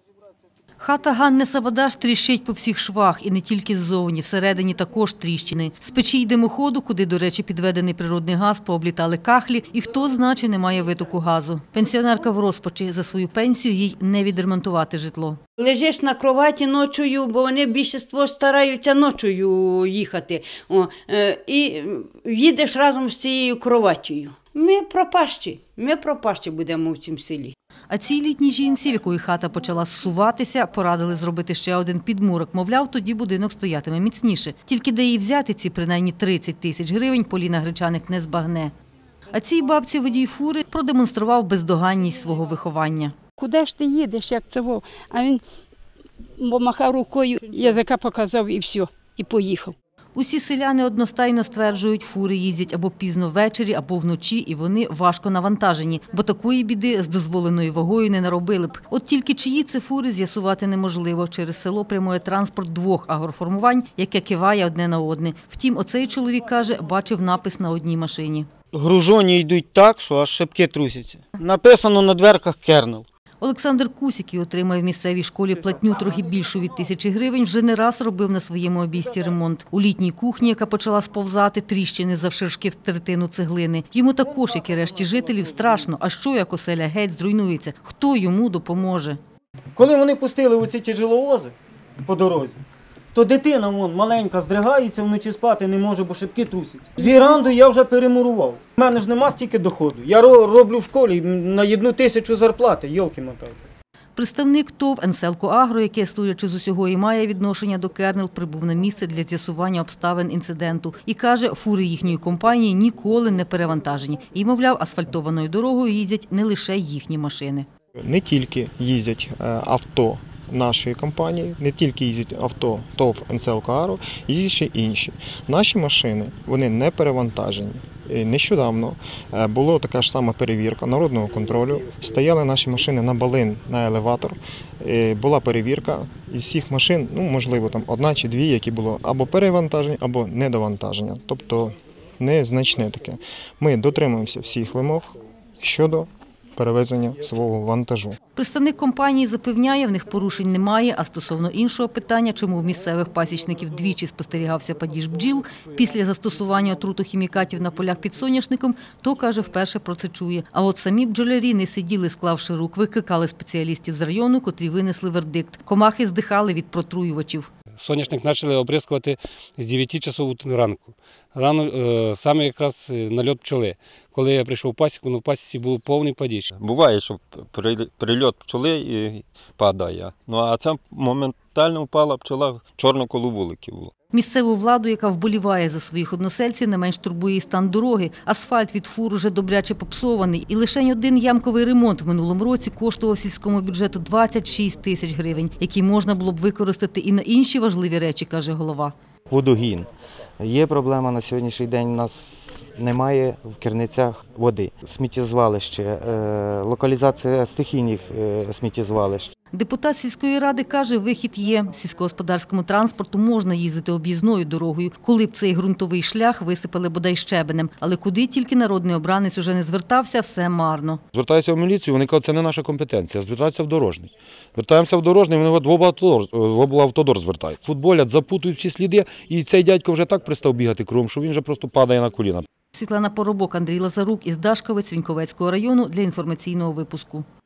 Хата Ганни Сабадаш тріщить по всіх швах, і не тільки ззовні, всередині також тріщини. З печі й димоходу, куди, до речі, підведений природний газ, пооблітали кахлі, і хто знає, чи немає витоку газу. Пенсіонерка в розпачі, за свою пенсію їй не відремонтувати житло. Лежиш на кроваті ночою, бо вони більшість стараються ночою їхати. І їдеш разом з цією кроватію. Ми пропащі будемо в цьому селі. А цій літній жінці, в якої хата почала зсуватися, порадили зробити ще один підмурок. Мовляв, тоді будинок стоятиме міцніше. Тільки де їй взяти ці принаймні 30 тисяч гривень, Поліна Гречаник не збагне. А цій бабці водій фури продемонстрував бездоганність свого виховання. Куди ж ти їдеш, як цього? А він махав рукою, язика показав і все, і поїхав. Усі селяни одностайно стверджують, фури їздять або пізно ввечері, або вночі, і вони важко навантажені, бо такої біди з дозволеною вагою не наробили б. От тільки чиї це фури з'ясувати неможливо. Через село прямує транспорт двох агроформувань, яке киває одне на одне. Втім, оцей чоловік каже, бачив напис на одній машині. Гружоні йдуть так, що аж шибки трусяться. Написано на дверках «Кернел». Олександр Кусік, який отримає в місцевій школі платню трохи більшу від 1000 гривень, вже не раз робив на своєму обійсті ремонт. У літній кухні, яка почала сповзати, тріщини завширшки в третину цеглини. Йому також, як і решті жителів, страшно. А що, як оселя геть зруйнується? Хто йому допоможе? Коли вони пустили оці тяжеловози по дорозі, то дитина маленька здригається, вночі спати не може, бо шибки трусяться. Віранду я вже перемурував. У мене ж нема стільки доходу. Я роблю в школі на 1000 зарплати, йолки-мотайте. Представник ТОВ «Енселко Агро», яке, судячи з усього, і має відношення до «Кернел», прибув на місце для з'ясування обставин інциденту. І каже, фури їхньої компанії ніколи не перевантажені. І, мовляв, асфальтованою дорогою їздять не лише їхні машини. Не тільки їздять авто нашої компанії, не тільки їздять авто ТОВ «Енселко Агро», їздять ще інші. Наші машини, вони не перевантажені. Нещодавно була така ж сама перевірка народного контролю. Стояли наші машини на балин, на елеватор. Була перевірка. Із всіх машин, можливо, там одна чи дві, які були або перевантажені, або недовантаження. Тобто незначне таке. Ми дотримуємося всіх вимог щодо перевезення свого вантажу. Представник компанії запевняє, в них порушень немає, а стосовно іншого питання, чому в місцевих пасічників двічі спостерігався падіж бджіл після застосування отрутохімікатів на полях під соняшником, то, каже, вперше про це чує. А от самі бджолярі не сиділи, склавши рук, викликали спеціалістів з району, котрі винесли вердикт. Комахи здихали від протруювачів. Соняшник почали оприскувати з 9 часов ранку. Рано саме якраз нальот пчоли. Коли я прийшов в пасіку, в пасіці був повний падіж. Буває, що прильот пчоли і падає. А це моментально впала пчола в чорну коло вуликів. Місцеву владу, яка вболіває за своїх односельців, не менш турбує і стан дороги. Асфальт від фур уже добряче попсований. І лише один ямковий ремонт в минулому році коштував сільському бюджету 26 тисяч гривень, які можна було б використати і на інші важливі речі, каже голова. Водогін. Є проблема на сьогоднішній день, у нас немає в Керницях води. Сміттєзвалище, локалізація стихійних сміттєзвалищ. Депутат сільської ради каже, вихід є. Сільськогосподарському транспорту можна їздити об'їзною дорогою, коли б цей ґрунтовий шлях висипали бодай щебенем. Але куди тільки народний обранець уже не звертався, все марно. Звертаюся в міліцію, вони кажуть, це не наша компетенція, звертаються в дорожній. Звертаємося в дорожній, вони в облавтодор звертають. Футболять, запутують всі сліди, і цей дядько вже так пристав бігати кругом, що він вже просто падає на коліна. Світлана Поробок, Андрій Лазарук із Дашковець Віньковецького району для інформаційного випуску.